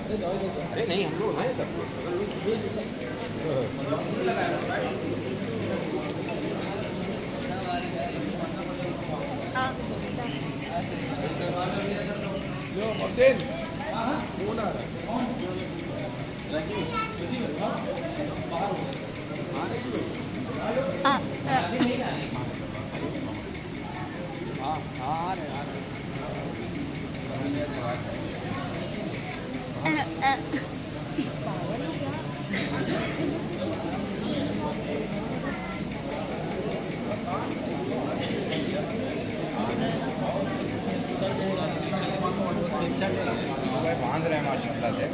अरे नहीं, हम लोग हैं सब हुसैन फोन आ रहा बांध रहे हैं माशाल्लाह से,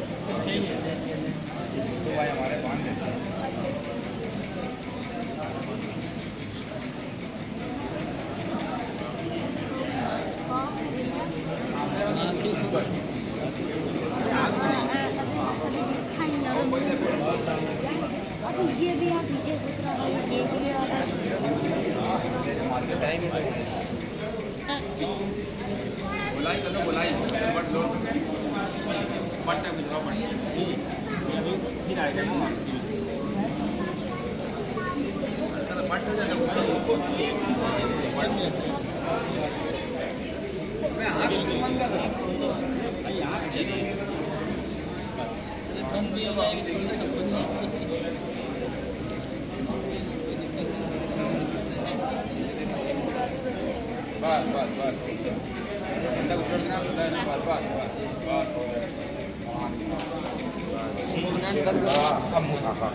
तो भाई हमारे बांध देते हैं। ये भी आप नीचे बुलाई कर लो, बुलाई बट लो बट गुजराओ बट फिर आएगा ना वापसी बट हो जाता मैं आँख बंद कर रहा हूँ भाई, आँख चलिए बस बंद भी हो जाएगी, देखिए सब बंद बस बस बस बंदा कुछ छोड़ना बस बस बस बस हो गया। अब मुसाफा